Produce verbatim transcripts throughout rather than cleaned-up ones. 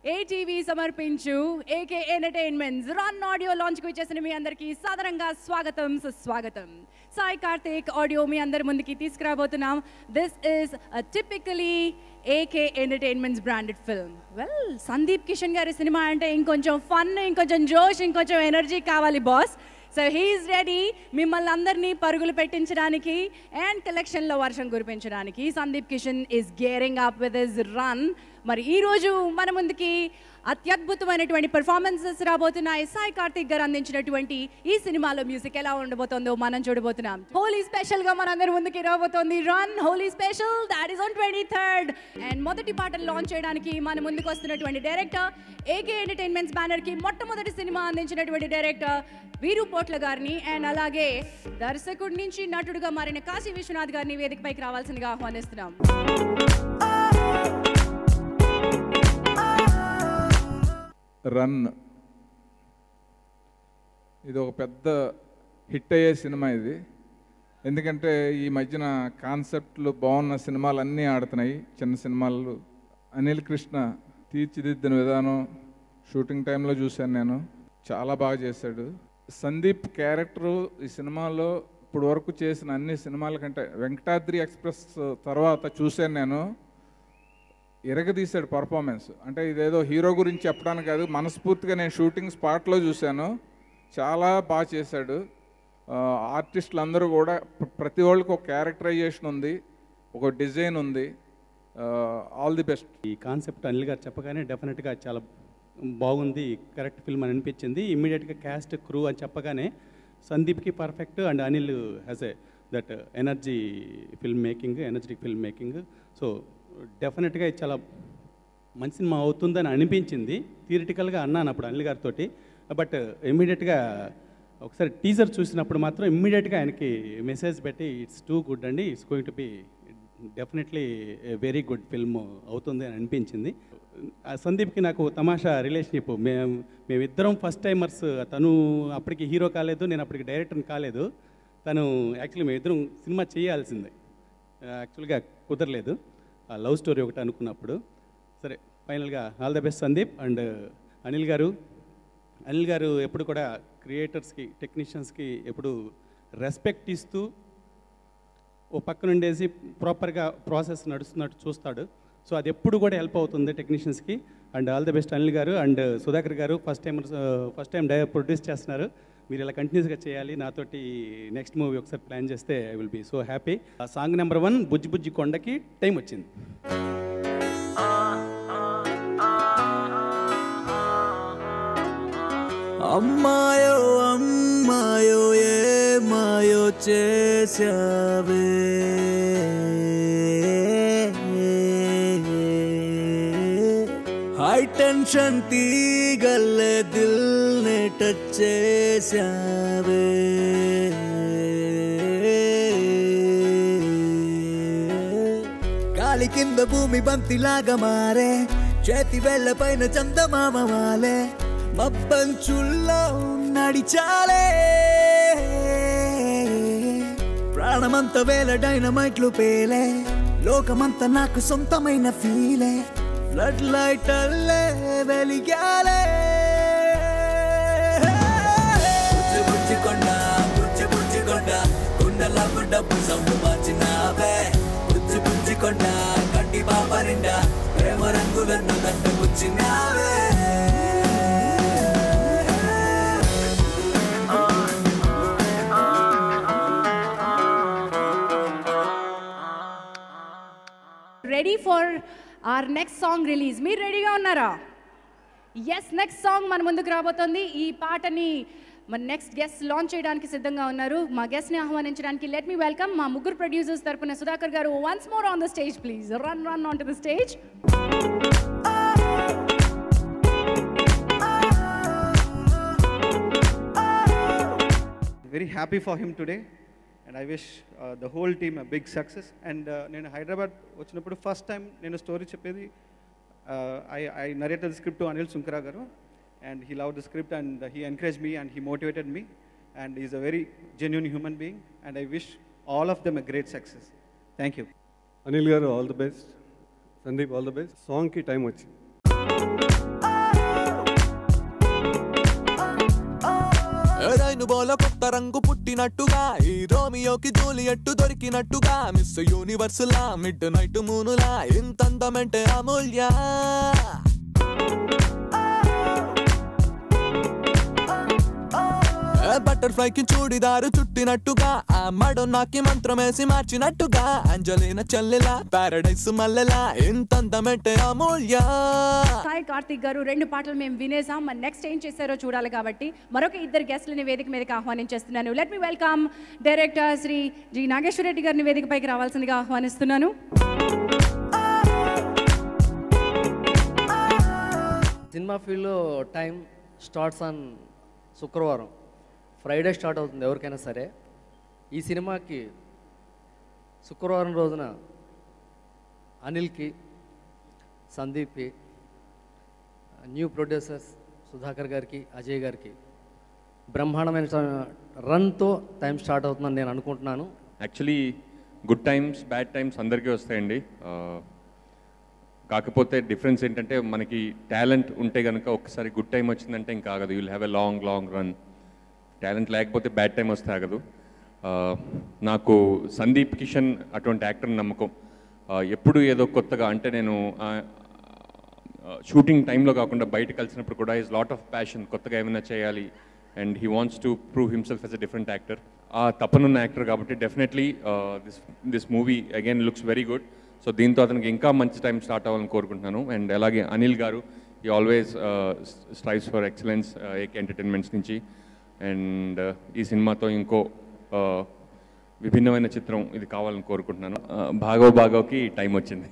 ATV సమర్పించు AK entertainments run audio launch కు వచ్చేసిన మీ అందరికీ సాదరంగా స్వాగతం సుస్వాగతం. సాయి కార్తిక్ ఆడియో మీ అందరి ముందుకి తీసుకురాబోతున్నాం. This is typically AK entertainments branded film. Well, Sandeep Kishan గారి సినిమా అంటే ఇంకొంచెం ఫన్, ఇంకొంచెం జోష్, ఇంకొంచెం ఎనర్జీ కావాలి బాస్. సో హీఈస్ రెడీ మిమ్మల్ని అందరినీ పరుగులు పెట్టించడానికి అండ్ కలెక్షన్లో వర్షం కురిపించడానికి. Sandeep Kishan is gearing up with his run. మరి ఈరోజు మన ముందుకి అత్యద్భుతమైనటువంటి పెర్ఫార్మెన్సెస్ రాబోతున్నాయి. సాయి కార్తిక్ గారు అందించినటువంటి ఈ సినిమాలో మ్యూజిక్ ఎలా ఉండబోతుందో మనం చూడబోతున్నాం. హోలీ స్పెషల్ గా మనందరి ముందుకి రాబోతోంది run Holi special, that is on twenty third. And మొదటి పాటలు లాంచ్ చేయడానికి మన ముందుకు వస్తున్నటువంటి డైరెక్టర్, ఏకే ఎంటర్టైన్మెంట్స్ బ్యానర్ కి మొట్టమొదటి సినిమా అందించినటువంటి డైరెక్టర్ వీరు పోట్ల గారిని, అండ్ అలాగే దర్శకుడి నుంచి నటుడుగా మారిన కాశీ విశ్వనాథ్ గారిని వేదికపైకి రావాల్సిందిగా ఆహ్వానిస్తున్నాం. రన్ ఇది ఒక పెద్ద హిట్ అయ్యే సినిమా ఇది. ఎందుకంటే ఈ మధ్యన కాన్సెప్ట్లు బాగున్న సినిమాలు అన్నీ ఆడుతున్నాయి. చిన్న సినిమాలు అనిల్ కృష్ణ తీర్చిదిద్దిన విధానం షూటింగ్ టైంలో చూశాను నేను, చాలా బాగా చేశాడు. సందీప్ క్యారెక్టరు ఈ సినిమాలో ఇప్పుడు వరకు చేసిన అన్ని సినిమాల కంటే వెంకటాద్రి ఎక్స్ప్రెస్ తర్వాత చూశాను నేను, ఎరగదీశాడు పర్ఫార్మెన్స్. అంటే ఇదేదో హీరో గురించి చెప్పడానికి కాదు, మనస్ఫూర్తిగా నేను షూటింగ్ స్పాట్లో చూశాను, చాలా బాగా చేశాడు. ఆర్టిస్టులు అందరూ కూడా ప్రతి వాళ్ళకి ఒక క్యారెక్టరైజేషన్ ఉంది, ఒక డిజైన్ ఉంది. All the best. ఈ కాన్సెప్ట్ అనిల్ గారు చెప్పగానే డెఫినెట్గా చాలా బాగుంది, కరెక్ట్ ఫిల్మ్ అని అనిపించింది. ఇమ్మీడియట్గా క్యాస్ట్ క్రూ అని చెప్పగానే సందీప్కి perfect and Anil has a that energy film making, energetic film making. So డెఫినెట్గా చాలా మంచి సినిమా అవుతుందని అనిపించింది. థియరిటికల్గా అన్నాను అప్పుడు అనిల్ గారితో, బట్ ఇమ్మీడియట్గా ఒకసారి టీజర్ చూసినప్పుడు మాత్రం ఇమ్మీడియట్గా ఆయనకి మెసేజ్ పెట్టి ఇట్స్ టూ గుడ్ అండి, it's going to be definitely very good film అవుతుంది అని అనిపించింది. సందీప్కి నాకు తమాషా రిలేషన్షిప్. మేము మేమిద్దరం ఫస్ట్ టైమర్స్. తను అప్పటికి హీరో కాలేదు, నేను అప్పటికి డైరెక్టర్ని కాలేదు. తను యాక్చువల్లీ మేమిద్దరం సినిమా చేయాల్సిందే, యాక్చువల్గా కుదరలేదు. లవ్ స్టోరీ ఒకటి అనుకున్నప్పుడు. సరే, ఫైనల్గా all the best Sandeep. And Anil గారు అనిల్ గారు ఎప్పుడు కూడా క్రియేటర్స్కి, టెక్నీషియన్స్కి ఎప్పుడు రెస్పెక్ట్ ఇస్తూ ఓ పక్కన ఉండేసి ప్రాపర్గా ప్రాసెస్ నడుస్తున్నట్టు చూస్తాడు. సో అది ఎప్పుడు కూడా హెల్ప్ అవుతుంది టెక్నీషియన్స్కి. And all the best Anil గారు. అండ్ సుధాకర్ గారు ఫస్ట్ టైం ఫస్ట్ టైం డై ప్రొడ్యూస్ చేస్తున్నారు, మీరు ఇలా కంటిన్యూస్గా చేయాలి. నాతోటి నెక్స్ట్ మూవీ ఒకసారి ప్లాన్ చేస్తే I will be so happy. ఆ సాంగ్ నెంబర్ వన్ బుజ్జి బుజ్జి కొండకి టైం వచ్చింది. అమ్మాయో అమ్మాయో ఏ మాయో చేసావే, హై టెన్షన్ తీగల్లే దిల్ నే టచ్ చేసావే, గాలి కింద భూమి బంతిలాగా మారే, చేతి వేళ్ళ పైన చందమామ వాలే, మబ్బంచుల్లో నడిచాలే, ప్రాణమంతా వేల డైనమైట్లు పేలే, లోకమంతా నాకు సొంతమైన ఫీలే, ఫ్లడ్ లైట్ అల్లే వెలిగాలే. బుజ్జి బుజ్జి కొండ, బుజ్జి బుజ్జి కొండ, కుండలకు డబ్బు సౌండ్ మార్చినావే, బుజ్జి బుజ్జి కొండ, కంటి పాప నిండా ప్రేమ రంగులను కట్టుకుచ్చినావే. Ready for our next song release. మీరు రెడీగా ఉన్నారా? ఎస్, నెక్స్ట్ సాంగ్ మన ముందుకు రాబోతుంది. ఈ పాటని మన నెక్స్ట్ గెస్ట్ లాంచ్ చేయడానికి సిద్ధంగా ఉన్నారు. మా గెస్ట్ని ఆహ్వానించడానికి లెట్ మీ వెల్కమ్ మా ముగ్గురు ప్రొడ్యూసర్స్ తరపున సుధాకర్ గారు. Once more on the stage please. Run run on to the stage. Very happy for him today, and I wish uh, the whole team a big success. And నేను హైదరాబాద్ వచ్చినప్పుడు first time నేను story చెప్పేది, I I narrated the script to Anil Sunkara గారు, and he loved the script and he encouraged me and he motivated me, and he's a very genuine human being, and I wish all of them a great success. Thank you. Anil garu, all the best. Sandeep, all the best. Song ki time vachi. టర్బోలో కొత్త రంగు పుట్టినట్టుగా ఈ రోమియోకి Juliet దొరికినట్టుగా miss universe లా midnight మూనులా ఇంత అందమంటే అమూల్య బటర్ఫ్లై కి చూడిదారు చుట్టినట్టుగా ఆ మడోనాకి మంత్రమేసి మార్చినట్టుగా అంజలిన చెల్లెలా పారడైస్ మల్లెలా ఇంత అందమంటే అమూల్య. సాయి కార్తిక్ గారు రెండు పాటలు మేము వినేసాం. మరి నెక్స్ట్ ఏం చేశారో చూడాలి కాబట్టి మరొక ఇద్దరు గెస్ట్లని వేదిక మీదకి ఆహ్వానించేస్తున్నాను. Let me welcome director Shri G Nageswara Reddy గారిని వేదికపైకి రావాల్సిందిగా ఆహ్వానిస్తున్నాను. సినిమా ఫీల్డ్లో టైం స్టార్ట్స్ ఆన్ శుక్రవారం, ఫ్రైడే స్టార్ట్ అవుతుంది ఎవరికైనా సరే. ఈ సినిమాకి శుక్రవారం రోజున అనిల్కి, సందీప్కి, న్యూ ప్రొడ్యూసర్స్ సుధాకర్ గారికి, అజయ్ గారికి బ్రహ్మాండమైన రన్తో టైం స్టార్ట్ అవుతుందని నేను అనుకుంటున్నాను. Actually good times bad times అందరికీ వస్తాయండి. కాకపోతే డిఫరెన్స్ ఏంటంటే మనకి టాలెంట్ ఉంటే కనుక ఒక్కసారి గుడ్ టైం వచ్చిందంటే ఇంకా ఆగదు. You'll have a long long run. Talent లేకపోతే బ్యాడ్ టైం వస్తే ఆగదు. నాకు సందీప్ కిషన్ అటువంటి యాక్టర్ నమ్మకం. ఎప్పుడు ఏదో కొత్తగా అంటే నేను షూటింగ్ టైంలో కాకుండా బయట కలిసినప్పుడు కూడా ఈజ్ లాట్ ఆఫ్ ప్యాషన్, కొత్తగా ఏమైనా చేయాలి and he wants to prove himself as a different actor. ఆ తపనున్న యాక్టర్ కాబట్టి definitely this this movie again looks very good. So దీంతో అతనికి ఇంకా మంచి టైం స్టార్ట్ అవ్వాలని కోరుకుంటున్నాను. అండ్ అలాగే అనిల్ గారు ఈ always strives for excellence AK entertainments నుంచి. అండ్ ఈ సినిమాతో ఇంకో విభిన్నమైన చిత్రం ఇది కావాలని కోరుకుంటున్నాను. భాగవ్ భాగవ్కి టైం వచ్చింది.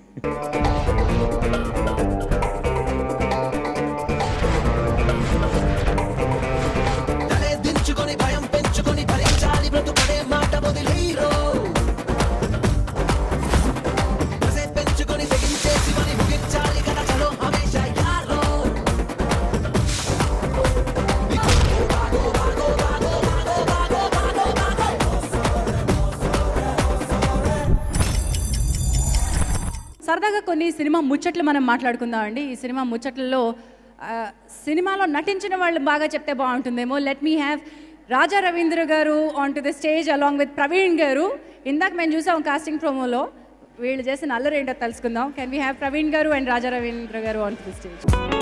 సరదాగా కొన్ని సినిమా ముచ్చట్లు మనం మాట్లాడుకుందాం అండి. ఈ సినిమా ముచ్చట్లలో సినిమాలో నటించిన వాళ్ళు బాగా చెప్తే బాగుంటుందేమో. Let me have Raja Ravindra గారు on to the stage along with Praveen గారు. ఇందాక మేము చూసాం కాస్టింగ్ ప్రోమోలో, వీళ్ళు చేసిన అల్లరి ఏంటో తెలుసుకుందాం. కెన్ వీ హ్యావ్ ప్రవీణ్ గారు అండ్ రాజా రవీంద్ర గారు ఆన్ టు ద స్టేజ్.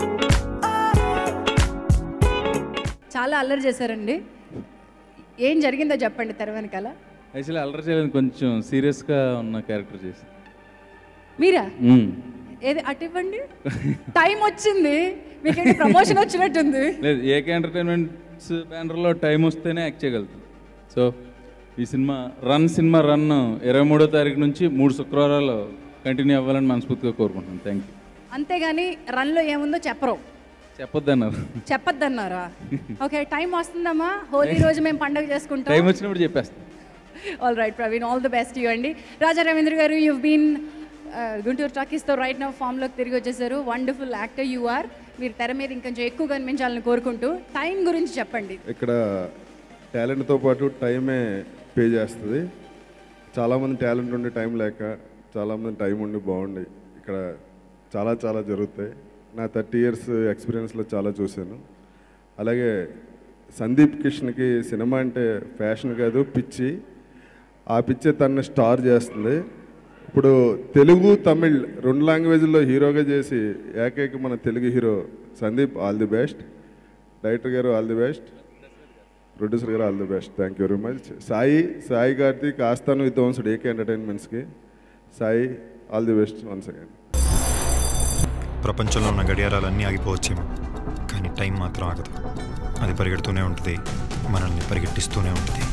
చాలా అల్లరి చేశారండి, ఏం జరిగిందో చెప్పండి తెర వెనకాల. యాక్చువల్లీ అల్లరి చేయలేదు, కొంచెం సీరియస్గా ఉన్న క్యారెక్టర్ చేసి. మీరా? ఏది అటు ఇవ్వండి, టైం వచ్చింది మీకు, ప్రమోషన్ వచ్చినట్టుంది. లేదు, ఏకే ఎంటర్టైన్మెంట్స్ బ్యానర్లో టైం వస్తేనే యాక్ట్ చేయగలుగుతాం. సో ఈ సినిమా రన్ సినిమా రన్ ఇరవై మూడో తారీఖు నుంచి మూడు శుక్రవారాలు కంటిన్యూ అవ్వాలని మనస్ఫూర్తిగా కోరుకుంటున్నాను. Thank you. అంతేగాని రన్లో ఏముందో చెప్పరు, చెప్పొద్దన్నారు. చెప్పొద్దన్నారా? ఓకే, టైం వస్తుందమ్మా, హోలీ రోజు మేము పండుగ చేసుకుంటాం, టైం వచ్చినప్పుడు చెప్పేస్తాం. All right Praveen, all the best you అండి. రాజా రవీంద్ర గారు, యూ బీన్ గుంటూరు టాకీస్తో రైట్ నౌ ఫామ్లోకి తిరిగి వచ్చేసారు. Wonderful actor you are. మీరు తెర మీద ఇంకొంచెం ఎక్కువ కనిపించాలని కోరుకుంటూ టైం గురించి చెప్పండి. ఇక్కడ టాలెంట్తో పాటు టైమే పే చేస్తుంది. చాలామంది టాలెంట్ ఉండి టైం లేక, చాలామంది టైం ఉండి బాగుండి ఇక్కడ చాలా చాలా జరుగుతాయి. నా థర్టీ ఇయర్స్ ఎక్స్పీరియన్స్లో చాలా చూశాను. అలాగే సందీప్ కిషన్కి సినిమా అంటే ఫ్యాషన్ కాదు, పిచ్చి. ఆ పిచ్చే తనని స్టార్ చేస్తుంది. ఇప్పుడు తెలుగు తమిళ్ రెండు లాంగ్వేజ్లో హీరోగా చేసి ఏకైక మన తెలుగు hero Sandeep. All the best. Director గారు ఆల్ ది బెస్ట్, ప్రొడ్యూసర్ గారు all the best. Thank you very much. Sai Sai Karthik ఆస్థాను విద్వాంసుడు ఏకే ఎంటర్టైన్మెంట్స్కి. Sai all the best once again. ప్రపంచంలో ఉన్న గడియారాలన్నీ ఆగిపోవచ్చేమో, కానీ టైం మాత్రం ఆగదు. అది పరిగెడుతూనే ఉంటుంది, మనల్ని పరిగెట్టిస్తూనే ఉంటుంది.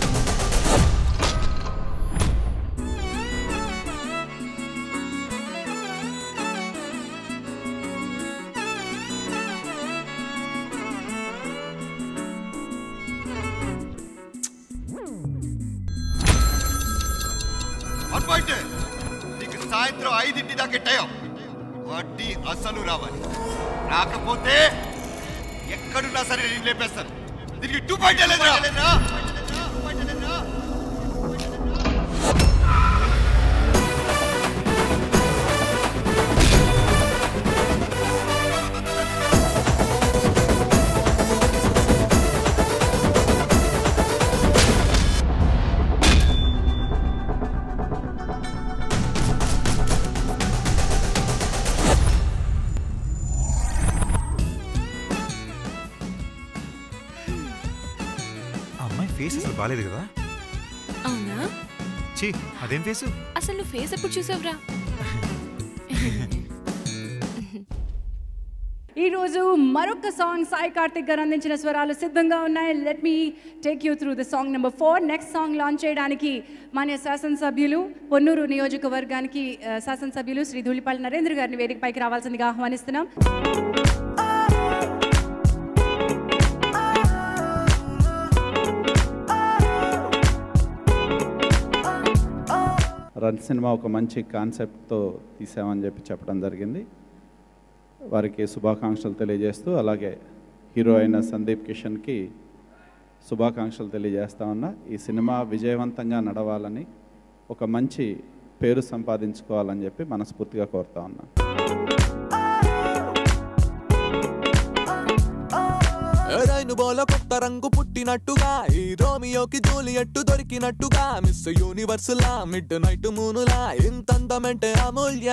నీకు సాయంత్రం ఐదింటి దాకా టైం, వడ్డీ అసలు రావాలి. రాకపోతే ఎక్కడున్నా సరే నేను లేపేస్తాను. దీనికి టూ పాయింట్ లేదురా. ఫేస్ అసలు బాలేదు కదా? అవునా? చీ, అదేం ఫేసు? అసలు నువ్వు ఫేస్ ఎప్పుడు చూసావురా? ఈ రోజు మరొక సాంగ్ సాయి కార్తిక్ గారు అందించిన స్వరాలు సిద్ధంగా ఉన్నాయి. Let me take you through the song number four. Next song launch చేయడానికి మన శాసనసభ్యులు పొన్నూరు నియోజకవర్గానికి శాసనసభ్యులు శ్రీ ధూళిపాళి నరేంద్ర గారిని వేదికపైకి రావాల్సిందిగా ఆహ్వానిస్తున్నాం. రన్ సినిమా ఒక మంచి కాన్సెప్ట్తో తీసామని చెప్పి చెప్పడం జరిగింది. వారికి శుభాకాంక్షలు తెలియజేస్తూ, అలాగే హీరో అయిన సందీప్ కిషన్కి శుభాకాంక్షలు తెలియజేస్తా ఉన్నా. ఈ సినిమా విజయవంతంగా నడవాలని, ఒక మంచి పేరు సంపాదించుకోవాలని చెప్పి మనస్ఫూర్తిగా కోరుతా ఉన్నా. రైను బోల కొత్త రంగు పుట్టినట్టుగా, ఈ రోమియోకి జూలియట్టు దొరికినట్టుగా, మిస్ యూనివర్స్ లా మిడ్ నైట్ మూనులా ఇంత అందమంటే అమూల్య.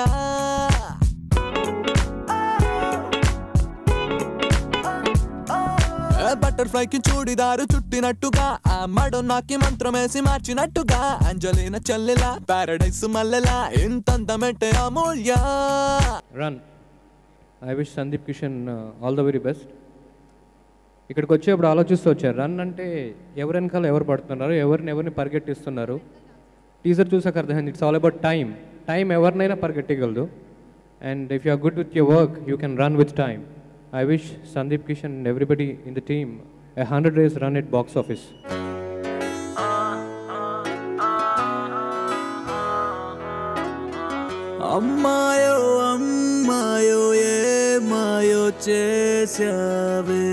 బటర్ఫ్లైకి చూడిదారు చుట్టినట్టుగా, ఆ మడోన్నాకి మంత్రమేసి మార్చినట్టుగా, అంజలిన చెల్లెలా పారడైస్ మల్లెలా ఇంత అందమంటే Amulya. Run. I wish Sandeep Kishan all the very best. ఇక్కడికి వచ్చేప్పుడు ఆలోచిస్తూ వచ్చారు, రన్ అంటే ఎవరి వెనకాల ఎవరు పడుతున్నారు, ఎవరిని ఎవరిని పరిగెట్టిస్తున్నారు. టీజర్ చూసాక అర్థమైంది, it's all about time. Time ఎవరినైనా పరిగెట్టగలదు. And if you are good with your work, you can run with time. I wish Sandeep Kishan and everybody in the team a hundred days run at box office. అమ్మాయో అమ్మాయో ఏ మాయో చేసావే,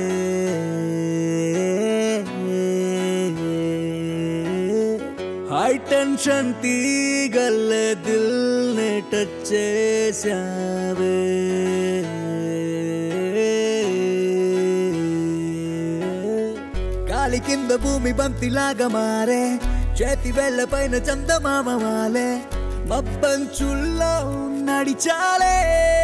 high tension తీగల్లే దిల్ నే touch చేసావే. గాలి కింద భూమి బంతిలాగా మారే, చేతి వేళ్ల పైన చందమామ వాలే, మబ్బంచుల్లో నడిచాలే.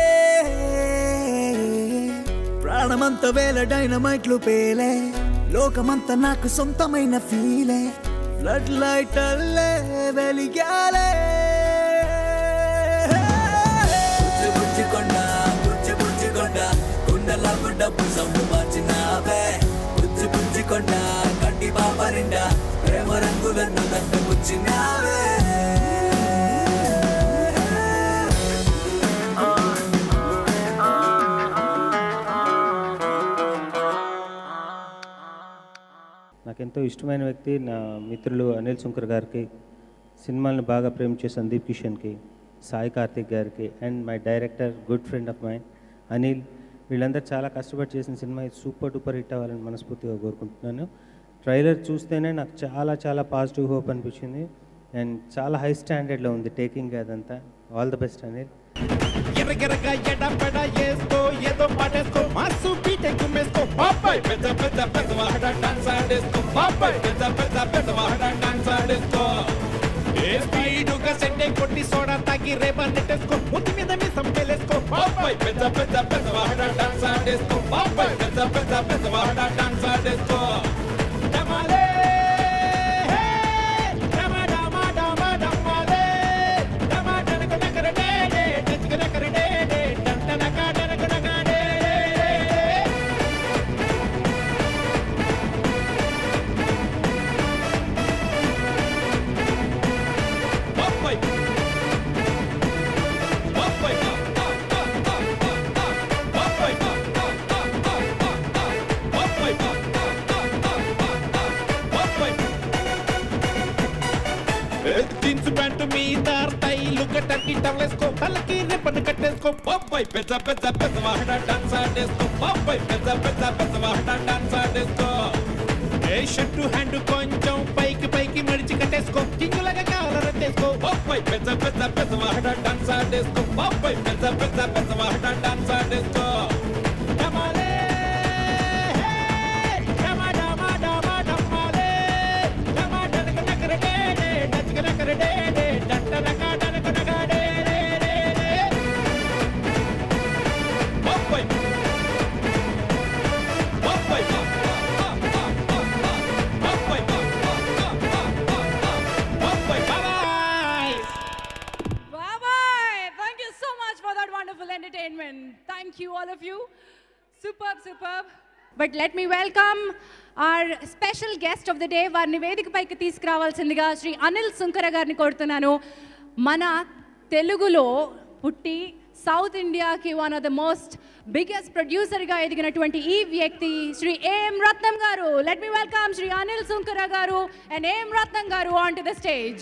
ప్రాణమంత వేల డైనమైట్లు పేలే, లోకమంతా నాకు సొంతమైన ఫీలే, ఫ్లడ్ లైట్ అల్లే వెలిగాలే. బుజ్జి బుజ్జి కొండ బుజ్జి బుజ్జి కొండ, గుండెలకు డబ్బు సొమ్ము మార్చినావే. బుజ్జి బుజ్జి కొండ కంటి పాప నిండా ప్రేమ రంగులను దండపుచ్చినావే. నాకెంతో ఇష్టమైన వ్యక్తి నా మిత్రులు అనిల్ సుంకర్ గారికి, సినిమాలను బాగా ప్రేమించే సందీప్ కిషన్కి, సాయి కార్తిక్ గారికి, and my director good friend of mine Anil, వీళ్ళందరూ చాలా కష్టపడి చేసిన సినిమా సూపర్ డూపర్ హిట్ అవ్వాలని మనస్ఫూర్తిగా కోరుకుంటున్నాను. ట్రైలర్ చూస్తేనే నాకు చాలా చాలా పాజిటివ్ హోప్ అనిపించింది. అండ్ చాలా హై స్టాండర్డ్లో ఉంది టేకింగ్ అదంతా. All the best Anil. ఎరగెరగా ఎడపడ ఏస్కో ఏదో పాటేస్కో మాసు బీటే కుమ్మేస్కో బాబాయ్ పెద్ద పెద్ద పెద్ద వాడ డాన్స్ ఆడేస్కో బాబాయ్ పెద్ద పెద్ద పెద్ద వాడ డాన్స్ ఆడేస్కో. ఏ స్పీడుగా సెట్టే కొట్టి సోడా తాగి రేపర్ నెట్టేస్కో, ముద్దు మీద మీ సంపేలేస్కో బాబాయ్ పెద్ద పెద్ద పెద్ద వాడ డాన్స్ ఆడేస్కో బాబాయ్ పెద్ద పెద్ద పెద్ద వాడ డాన్స్ ఆడేస్కో. డమాలే జీన్స్ ప్యాంటు మీద టైలు కట్టకి టవలేసుకో, తలకి రిబ్బన్ కట్టేసుకో బాబాయ్ పెద్ద పెద్ద పెద్ద వాడ డాన్స్ ఆడేసుకో బాబాయ్ పెద్ద పెద్ద పెద్ద వాడ డాన్స్ ఆడేసుకో. ఏ షర్టు హ్యాండ్ కొంచెం పైకి పైకి మడిచి కట్టేసుకో, కింగులగా కాలరెట్టేసుకో బాబాయ్ పెద్ద పెద్ద పెద్ద వాడ డాన్స్ ఆడేసుకో బాబాయ్ పెద్ద పెద్ద పెద్ద వాడ డాన్స్ ఆడేసుకో. Bye. all of you. Superb, superb. But let me welcome our special guest of the day. వారిని వేదికపైకి తీసుకురావాల్సిందిగా శ్రీ అనిల్ సుంకర గారిని కోరుతున్నాను. మన తెలుగులో పుట్టి సౌత్ ఇండియాకి one of the most biggest ప్రొడ్యూసర్గా ఎదిగినటువంటి ఈ వ్యక్తి శ్రీ ఏఎం రత్నం గారు. Let me welcome Shri Anil Sunkara గారు అండ్ ఏఎం రత్నం గారు on to the stage.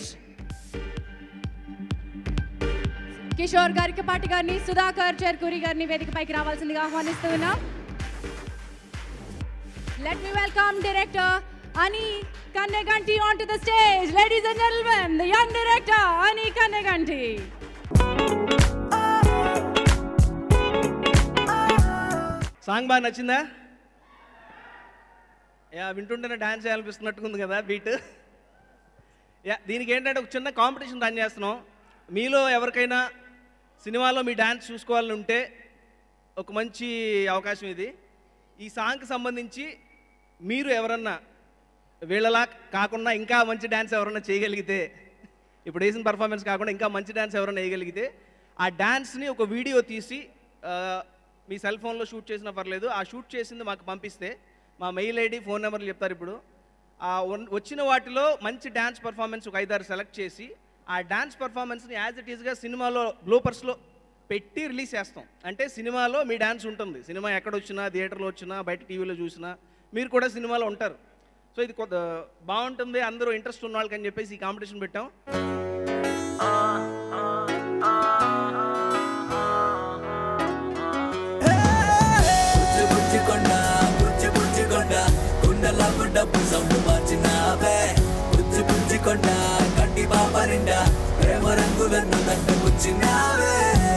Kishore గారికి పాటి గారిని, సుధాకర్ చెర్కూరి గారిని వేదికపైకి రావాల్సిందిగా ఆహ్వానిస్తూ ఉన్నాం. Let me welcome director Ani Kanneganti onto the stage. Ladies and gentlemen, the young director Ani Kanneganti. Song బాగా నచ్చిందా? యా, వింటుంటేనే డాన్స్ చేయాలనిపిస్తున్నట్టుగా కదా బీట్. యా, దీనికి ఏంటంటే ఒక చిన్న కాంపిటీషన్ రన్ చేస్తున్నాం. మీలో ఎవరికైనా సినిమాలో మీ డాన్స్ చూసుకోవాలని ఉంటే ఒక మంచి అవకాశం ఇది. ఈ సాంగ్కి సంబంధించి మీరు ఎవరన్నా వీళ్ళలా కాకుండా ఇంకా మంచి డ్యాన్స్ ఎవరన్నా చేయగలిగితే, ఇప్పుడు వేసిన పర్ఫార్మెన్స్ కాకుండా ఇంకా మంచి డ్యాన్స్ ఎవరన్నా వేయగలిగితే ఆ డ్యాన్స్ని ఒక వీడియో తీసి మీ సెల్ ఫోన్లో షూట్ చేసినా పర్లేదు, ఆ షూట్ చేసింది మాకు పంపిస్తే మా మెయిల్ ఐడి, ఫోన్ నెంబర్లు చెప్తారు. ఇప్పుడు ఆ వచ్చిన వాటిలో మంచి డ్యాన్స్ పర్ఫార్మెన్స్ ఒక ఐదారు సెలెక్ట్ చేసి ఆ డ్యాన్స్ పర్ఫార్మెన్స్ని యాజ్ ఇట్ ఈస్గా సినిమాలో బ్లూపర్స్లో పెట్టి రిలీజ్ చేస్తాం. అంటే సినిమాలో మీ డ్యాన్స్ ఉంటుంది. సినిమా ఎక్కడ వచ్చినా, థియేటర్లో వచ్చినా, బయట టీవీలో చూసినా మీరు కూడా సినిమాలో ఉంటారు. సో ఇది కొద్ది బాగుంటుంది, అందరూ ఇంట్రెస్ట్ ఉన్న వాళ్ళకి అని చెప్పేసి ఈ కాంపిటీషన్ పెట్టాం. డబ్బు సౌండ్ మార్చినావే, బుజ్జి బుజ్జికొండ కంటి పాప నిండా ప్రేమ రంగులను దండపుచ్చినావే.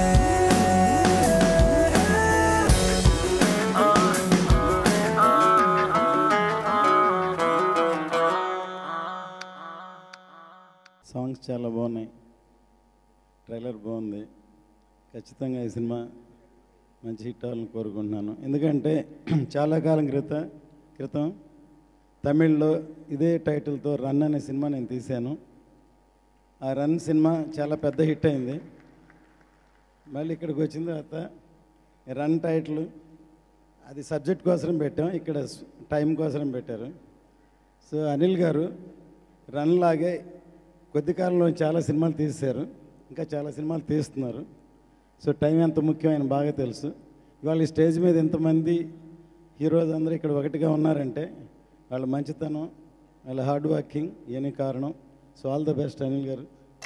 సాంగ్స్ చాలా బాగున్నాయి, ట్రైలర్ బాగుంది. ఖచ్చితంగా ఈ సినిమా మంచి హిట్ అవ్వాలని కోరుకుంటున్నాను. ఎందుకంటే చాలా కాలం క్రితం క్రితం తమిళ్లో ఇదే టైటిల్తో రన్ అనే సినిమా నేను తీశాను. ఆ రన్ సినిమా చాలా పెద్ద హిట్ అయింది. మళ్ళీ ఇక్కడికి వచ్చిన తర్వాత రన్ టైటిల్ అది సబ్జెక్ట్ కోసం పెట్టాం, ఇక్కడ టైం కోసం పెట్టారు. సో అనిల్ గారు రన్ లాగే కొద్ది కాలంలో చాలా సినిమాలు తీశారు, ఇంకా చాలా సినిమాలు తీస్తున్నారు. సో టైం ఎంత ముఖ్యమైన బాగా తెలుసు. ఇవాళ ఈ స్టేజ్ మీద ఎంతమంది హీరోస్ అందరూ ఇక్కడ ఒకటిగా ఉన్నారంటే వాళ్ళ మంచితనం, వాళ్ళ హార్డ్ వర్కింగ్ ఏని కారణం. So all the best Anil గారు.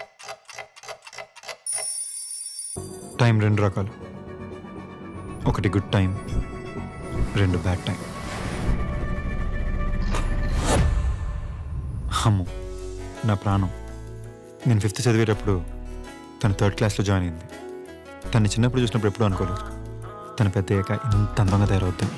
టైం రెండు రకాలు, ఒకటి గుడ్ టైం, రెండు బ్యాడ్ టైం. అమ్ము నా ప్రాణం. నేను ఫిఫ్త్ చదివేటప్పుడు తను థర్డ్ క్లాస్లో జాయిన్ అయింది. తను చిన్నప్పుడు చూసినప్పుడు ఎప్పుడూ అనుకోలేదు తను పెద్ద అయ్యాక ఇంత అందంగా తయారవుతుంది.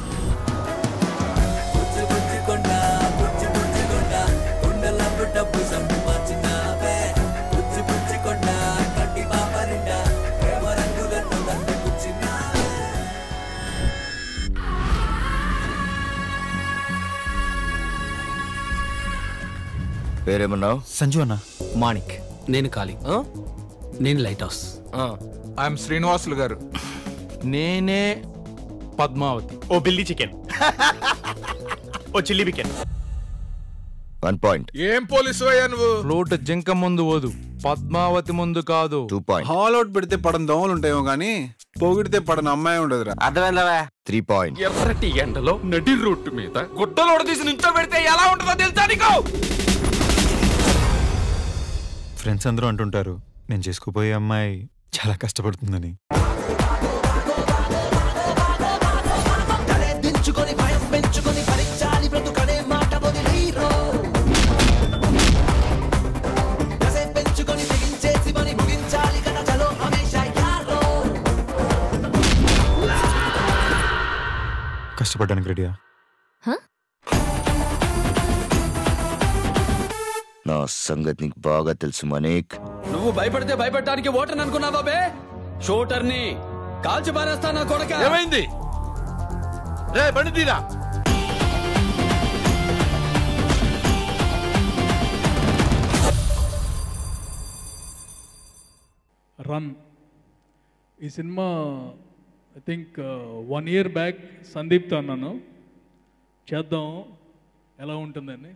పేరేమన్నావు? సంజు అన్న. మాణిక్. నేను కాళీ. నేను లైట్ హౌస్. ఐఎమ్ శ్రీనివాసులు గారు. నేనే పద్మావతి. ఓ బిల్లీ చికెన్, ఓ చిల్లీ చికెన్. One point. ఏం పోలీసు అయ్యా నువ్వు? ఫ్లూట్ జింక ముందు ఓదు, పద్మావతి ముందు కాదు. Two point. హాల్ అవుట్ పెడితే పడని దోమలు ఉంటాయేమో గానీ పొగిడితే పడని అమ్మాయి ఉండదురా. అర్థమైందా? Three point. ఎర్రటి ఎండలో నడి రోడ్డు మీద గుడ్డలోడ తీసి నుంచో పెడితే ఎలా ఉంటుందో తెలుసా నీకు? ఫ్రెండ్స్ అందరూ అంటుంటారు నేను చేసుకోపోయే అమ్మాయి చాలా కష్టపడుతుందని. కష్టపడ్డానికి రెడీయా? నా సంగతి నీకు బాగా తెలుసు మనీక్. నువ్వు భయపడితే భయపెట్టడానికి ఓటర్ని అనుకున్నావా బే? షూటర్ని కాల్చి పారేస్తా నా కొడక. ఏమైంది రే? బండి తీరా. రన్ ఈ సినిమా I think one year back సందీప్తో అన్నాను చేద్దాం ఎలా ఉంటుందని,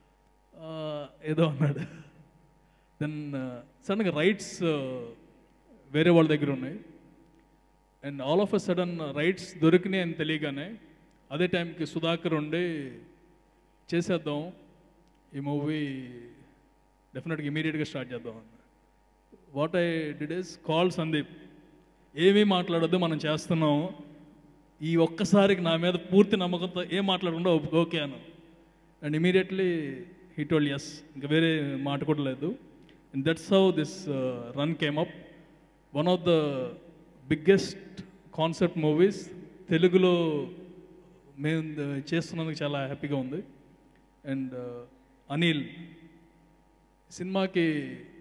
ఏదో అన్నాడు. దెన్ సడన్గా రైట్స్ వేరే వాళ్ళ దగ్గర ఉన్నాయి and all of a sudden rights దొరికినాయి అని తెలియగానే అదే టైంకి సుధాకర్ ఉండి చేసేద్దాం ఈ మూవీ, డెఫినెట్గా ఇమీడియట్గా స్టార్ట్ చేద్దాం అన్న. What I did is call Sandeep, ఏమీ మాట్లాడద్దు మనం చేస్తున్నాం, ఈ ఒక్కసారికి నా మీద పూర్తి నమ్మకంతో ఏం మాట్లాడకుండా ఓకే అను. And immediately he told yes, ఇంకా వేరే మాట కూడా లేదు. And that's how this run came up. One of the biggest concept movies తెలుగులో మేము చేస్తున్నందుకు చాలా హ్యాపీగా ఉంది. అండ్ అనిల్ సినిమాకి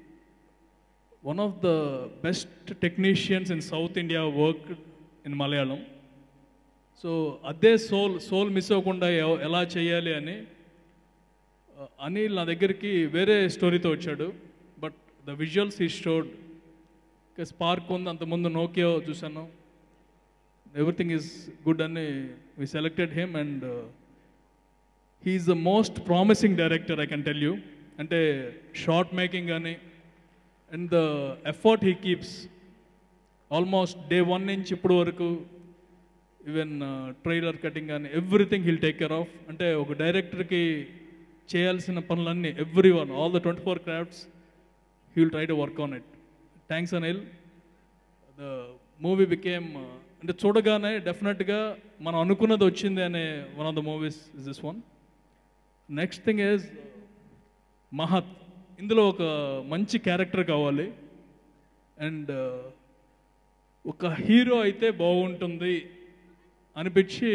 one of the best technicians in South India work in Malayalam. So అదే సోల్ సోల్ మిస్ అవ్వకుండా ఎలా చేయాలి అని అనిల్ నా దగ్గరికి వేరే స్టోరీతో వచ్చాడు. బట్ ద విజువల్స్ ఈ షోడ్ స్పార్క్ ఉంది. అంతకుముందు నోకియో చూశాను, ఎవ్రీథింగ్ ఈజ్ గుడ్ అని we selected him. And he's the most promising director I can tell you. అంటే షార్ట్ మేకింగ్ కానీ and the effort he keeps almost day one నుంచి ఇప్పుడు వరకు, ఈవెన్ ట్రైలర్ కటింగ్ కానీ everything he'll take care of. అంటే ఒక డైరెక్టర్కి చేయాల్సిన పనులన్నీ every one, all the twenty four crafts he will try to work on it. Thanks Anil. The movie became, అంటే చూడగానే డెఫినెట్గా మనం అనుకున్నది వచ్చింది అనే one of the movies is this one. Next thing is Mahat. ఇందులో ఒక మంచి క్యారెక్టర్ కావాలి అండ్ ఒక హీరో అయితే బాగుంటుంది అనిపించి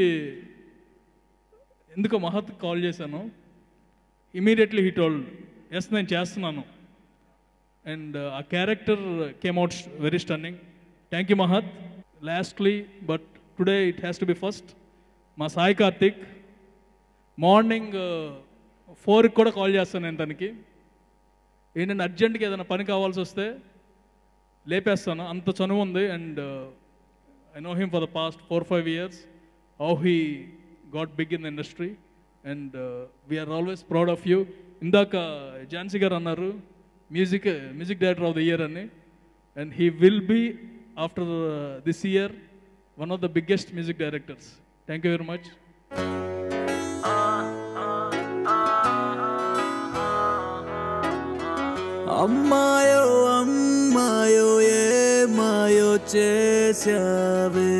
ఎందుకో మహత్ కాల్ చేశాను. ఇమీడియట్లీ హీ టోల్డ్ ఎస్ నేను చేస్తున్నాను. అండ్ ఆ character came out very stunning. Thank you Mahat. Lastly but today it has to be first, మా సాయి కార్తిక్. మార్నింగ్ ఫోర్కి కూడా కాల్ చేస్తాను నేను తనకి. ఏంటంటే అర్జెంట్గా ఏదైనా పని కావాల్సి వస్తే లేపేస్తాను, అంత చనువు ఉంది. And I know him for the past four five years how he got big in the industry and we're always proud of you. ఇందాక ఝాన్సీ గారు అన్నారు music music director of the year అని. And he will be after this year one of the biggest music directors. Thank you very much. అమ్మాయో అమ్మాయో ఏ మాయో చేసావే,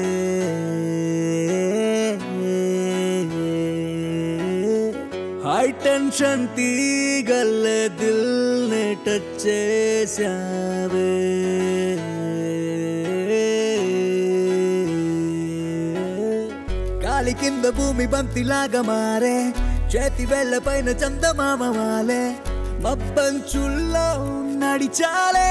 high tension తీగల్లే దిల్ నే టచ్ చేసావే, గాలి కింద భూమి బంతిలాగా మారే, చేతి వేళ్ళ పైన చందమామ వాలే, మబ్బంచుల్లో నడిచాలే,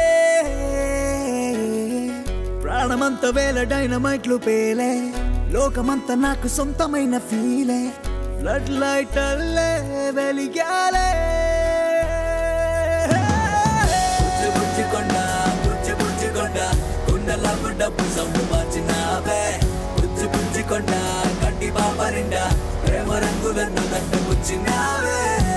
ప్రాణమంత వేల డైనమైట్లు పేలే, లోకమంతా నాకు సొంతమైన ఫీలే, ఫ్లడ్ లైట్ అల్లే వెలిగాలే. బుజ్జి బుజ్జి కొండ బుజ్జి బుజ్జి కొండ గుండెలకు డబ్బు సొమ్ము మార్చినావే, బుజ్జి బుజ్జి కొండ కంటి పాప నిండా ప్రేమ రంగులను దండ పుచ్చినావే.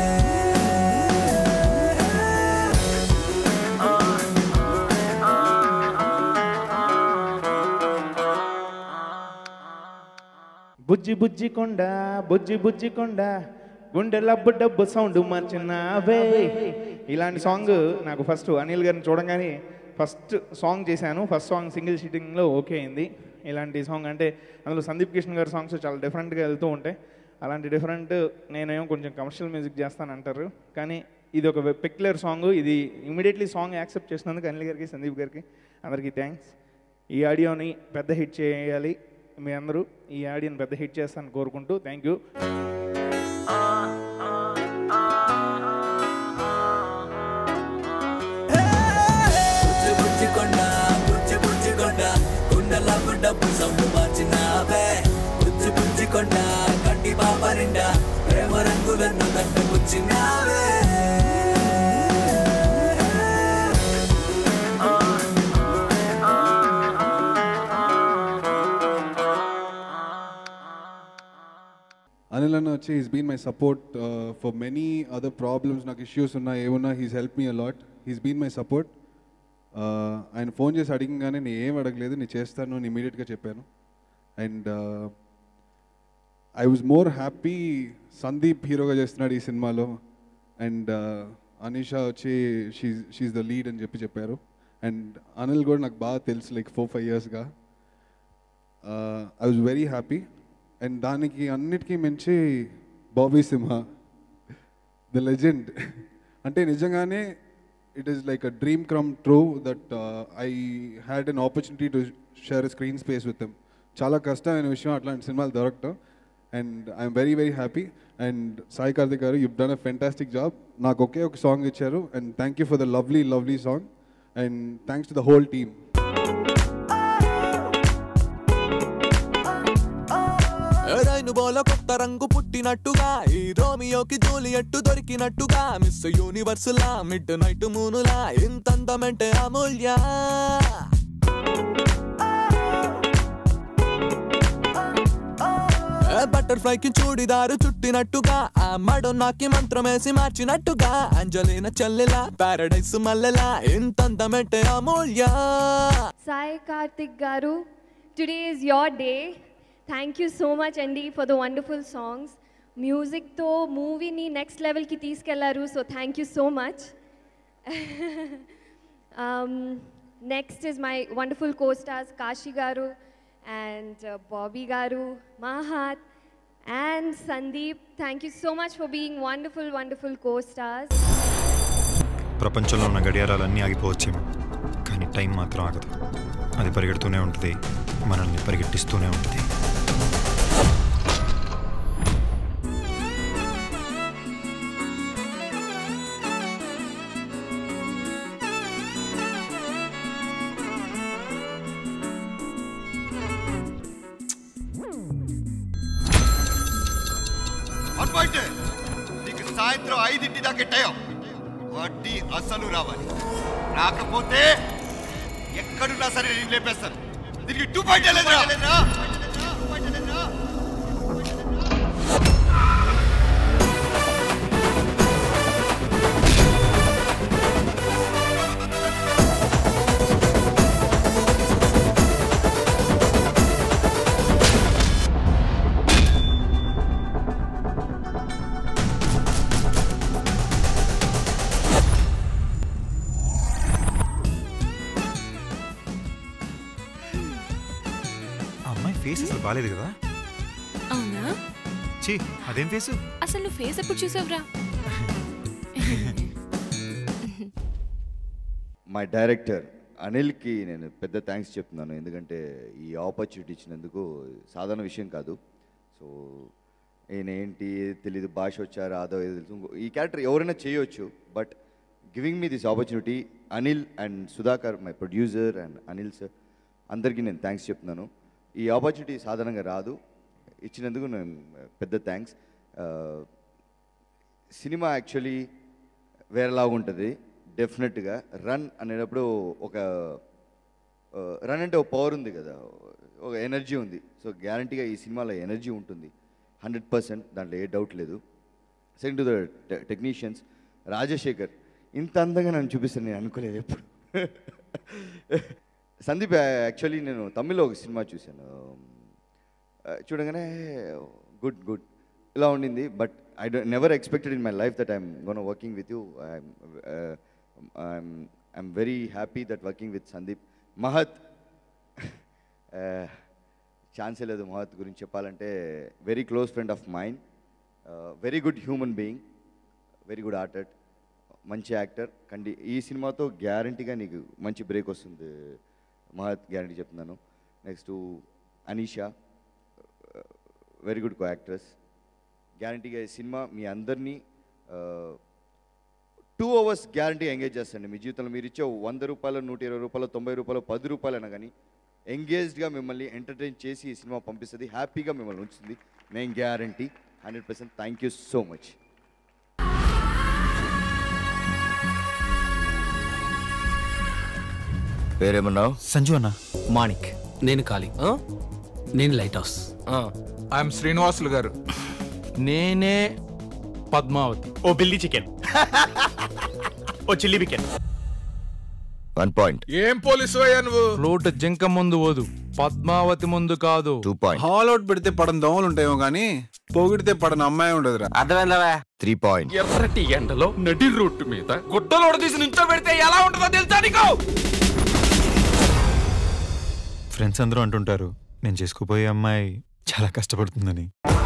బుజ్జి బుజ్జి కొండ బుజ్జి బుజ్జి కొండ గుండె లబ్బు డబ్బు సౌండ్ మార్చినావే. ఇలాంటి సాంగ్ నాకు ఫస్ట్ అనిల్ గారిని చూడగానే ఫస్ట్ సాంగ్ చేశాను. ఫస్ట్ సాంగ్ సింగిల్ షీటింగ్లో ఓకే అయింది. ఇలాంటి సాంగ్ అంటే అందులో సందీప్ కిషన్ గారి సాంగ్స్ చాలా డిఫరెంట్గా వెళ్తూ ఉంటాయి. అలాంటి డిఫరెంట్ నేనేమో కొంచెం కమర్షియల్ మ్యూజిక్ చేస్తానంటారు, కానీ ఇది ఒక పెక్యులర్ సాంగ్. ఇది ఇమీడియట్లీ సాంగ్ యాక్సెప్ట్ చేసినందుకు అనిల్ గారికి సందీప్ గారికి అందరికీ థ్యాంక్స్. ఈ ఆడియోని పెద్ద హిట్ చేయాలి మీ అందరూ, ఈ ఆడియోని పెద్ద హిట్ చేస్తానని కోరుకుంటూ థ్యాంక్ యూ. డబ్బు సొమ్ము మార్చినావే, బుజ్జి బుజ్జి కొండ కంటి పాప నిండా ప్రేమ రంగులను దండ పుచ్చినావే. అనిల్ అన్న వచ్చి he's been my support for many other problems, నాకు ఇష్యూస్ ఉన్నా ఏమున్నా he's help me a lot. He's been my support. ఆయన ఫోన్ చేసి అడిగగానే నేను ఏం అడగలేదు, నేను చేస్తాను అని ఇమీడియట్గా చెప్పాను. And I was more happy Sandeep హీరోగా చేస్తున్నాడు ఈ సినిమాలో. అండ్ అనీషా వచ్చి షీ షీఈ్ ద లీడ్ అని చెప్పి చెప్పారు. అండ్ అనిల్ కూడా నాకు బాగా తెలుసు, లైక్ ఫోర్ ఫైవ్ ఇయర్స్గా. I was very happy. And దానికి అన్నిటికీ మించి బాబీ సింహ, ద లెజెండ్. అంటే నిజంగానే it is like a dream come true that I had an opportunity to share screen space with them. చాలా కష్టమైన విషయం అట్లాంటి సినిమాలు దొరకటం. And I'm very very happy. And Sai Karthik గారు, you've done a fantastic job. నాకు ఒకే ఒక సాంగ్ ఇచ్చారు. And thank you for the lovely lovely song. And thanks to the whole team. రైను బోల కొత్త రంగు పుట్టినట్టుగా, ఈ రోమియోకి జూలియట్టు దొరికినట్టుగా, మిస్ యూనివర్స్ లా మిడ్ నైట్ మూనులా ఇంత అందమంటే అమూల్య. బటర్ఫ్లైకి చూడిదారు చుట్టినట్టుగా, ఆ మడోన్నాకి మంత్రమేసి మార్చినట్టుగా, అంజలిన చెల్లెలా పారడైస్ మల్లెలా ఇంత అందమంటే అమూల్య. సాయి కార్తిక్ గారు, today is your day. Thank you so much అండి ఫర్ ద వండర్ఫుల్ సాంగ్స్. మ్యూజిక్తో మూవీని నెక్స్ట్ లెవెల్కి తీసుకెళ్లారు. So thank you so much. Next is my wonderful co stars Kashi గారు and uh, Bobby Garu, Mahat and Sandeep. Thank you so much for being wonderful, wonderful co-stars. ప్రపంచంలో ఉన్న గడియారాలన్నీ ఆగిపోవచ్చేమో, కానీ time మాత్రం ఆగదు. అది పరిగెడుతూనే ఉంటుంది, మనల్ని పరిగెట్టిస్తూనే ఉంటుంది. నీకు సాయంత్రం ఐదింటి దాకా టైం, వడ్డీ అసలు రావాలి. రాకపోతే ఎక్కడున్నా సరే నేను లేపేస్తాను. దీనికి టూ పాయింట్ లేదురా. ఫేస్ అసలు బాలేదు కదా? అవునా? చీ, అదేం ఫేసు? అసలు నువ్వు ఫేస్ ఎప్పుడు చూసావురా? మై డైరెక్టర్ అనిల్కి నేను పెద్ద థ్యాంక్స్ చెప్తున్నాను. ఎందుకంటే ఈ ఆపర్చునిటీ ఇచ్చినందుకు సాధారణ విషయం కాదు. సో ఈయన ఏంటి తెలీదు, భాష వచ్చారు ఆదో ఏదో తెలుసు, ఈ క్యారెక్టర్ ఎవరైనా చేయొచ్చు. But giving me this opportunity Anil and Sudhakar, my producer, and Anil sir, అందరికీ నేను థ్యాంక్స్ చెప్తున్నాను. ఈ ఆపర్చునిటీ సాధారణంగా రాదు, ఇచ్చినందుకు నేను పెద్ద థ్యాంక్స్. సినిమా యాక్చువల్లీ వేరేలాగా ఉంటుంది డెఫినెట్గా. రన్ అనేటప్పుడు ఒక రన్ అంటే ఒక పవర్ ఉంది కదా, ఒక ఎనర్జీ ఉంది. సో గ్యారంటీగా ఈ సినిమాలో ఎనర్జీ ఉంటుంది హండ్రెడ్ పర్సెంట్, దాంట్లో ఏ డౌట్ లేదు. Second to the technicians, Rajasekhar ఇంత అందంగా నన్ను చూపిస్తాను నేను అనుకోలేదు ఎప్పుడు. సందీప్ యాక్చువల్లీ నేను తమిళ్లో ఒక సినిమా చూశాను, చూడగానే గుడ్ గుడ్ ఇలా ఉండింది. But I do never expected in my life that I'm gonna working with you. I'm I'm very happy that working with Sandeep. Mahat ఛాన్సే లేదు మహత్ గురించి చెప్పాలంటే. Very close friend of mind, very good human being, very good artist, మంచి actor. కండి ఈ సినిమాతో గ్యారంటీగా నీకు మంచి బ్రేక్ వస్తుంది మహత్, గ్యారంటీ చెప్తున్నాను. Next Anisha, very good co actress. గ్యారంటీగా ఈ సినిమా మీ అందరినీ టూ అవర్స్ గ్యారంటీ ఎంగేజ్ చేస్తాండి. మీ జీవితంలో మీరు ఇచ్చే వంద రూపాయలు, నూట ఇరవై రూపాయలు, తొంభై రూపాయలు, పది రూపాయలు అయినా కానీ ఎంగేజ్డ్గా మిమ్మల్ని ఎంటర్టైన్ చేసి ఈ సినిమా పంపిస్తుంది, హ్యాపీగా మిమ్మల్ని ఉంచుతుంది. నేను guarantee hundred percent. Thank you so much. పేరేమన్నావు? సంజు అన్న. మాణిక్. నేను కాళీ. నేను లైట్ హౌస్. ఐఎమ్ శ్రీనివాసులు గారు. నేనే పద్మావతి. ఓ బిల్లీ చికెన్. ఓ చిల్లీ చికెన్. One point. ఏం పోలీసు అయ్యా నువ్వు? ఫ్లూట్ జింక ముందు ఓదు, పద్మావతి ముందు కాదు. Two point. హాల్ అవుట్ పెడితే పడని దోమలు ఉంటాయేమో కానీ పొగిడితే పడని అమ్మాయి ఉండదురా. అర్థమైందా? Three point. ఎర్రటి ఎండలో నడి రోడ్డు మీద గుడ్డలోడ తీసి నుంచో పెడితే ఎలా ఉంటుందో తెలుసా నీకు? ఫ్రెండ్స్ అందరూ అంటుంటారు నేను చేసుకోబోయే అమ్మాయి చాలా కష్టపడుతుందని.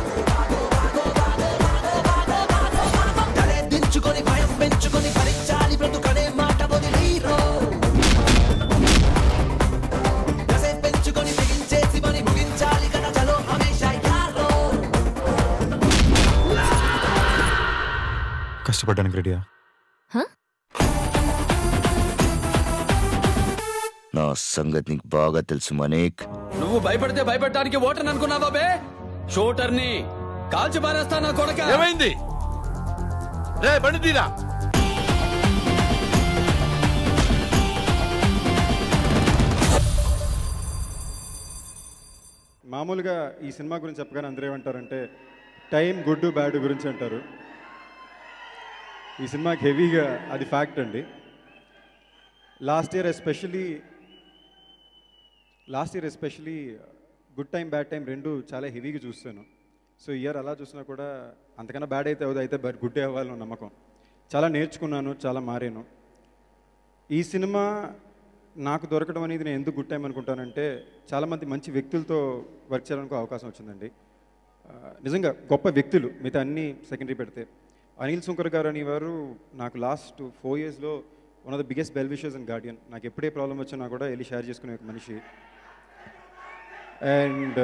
కష్టపడడానికి రెడీయా? నా సంగతి నీకు బాగా తెలుసు మనీక్. నువ్వు భయపడితే భయపడటానికి ఓటర్ అనుకున్నావా బే? షూటర్ని కాల్చి పారేస్తా నా కొడక. ఏమైంది రే? బండి తీరా. మామూలుగా ఈ సినిమా గురించి చెప్పగానే అందరూ ఏమంటారంటే టైం గుడ్ బ్యాడ్ గురించి అంటారు. ఈ సినిమాకి హెవీగా అది ఫ్యాక్ట్ అండి. Last year especially last year especially good time bad time రెండు చాలా హెవీగా చూస్తాను. సో ఇయర్ అలా చూసినా కూడా అంతకన్నా బ్యాడ్ అయితే అవుతుంది, అయితే బట్ గుడ్ అవ్వాలని నమ్మకం. చాలా నేర్చుకున్నాను, చాలా మారాను. ఈ సినిమా నాకు దొరకడం అనేది నేను ఎందుకు గుడ్ టైం అనుకుంటానంటే చాలామంది మంచి వ్యక్తులతో వర్క్ చేయడానికి అవకాశం వచ్చిందండి. నిజంగా గొప్ప వ్యక్తులు, మిగతా అన్నీ సెకండరీ పెడితే. అనిల్ సుంకర్ గారు అనేవారు నాకు లాస్ట్ ఫోర్ ఇయర్స్లో one of the biggest well wishers and guardian. నాకు ఎప్పుడే ప్రాబ్లం వచ్చినా కూడా వెళ్ళి షేర్ చేసుకునే ఒక మనిషి. అండ్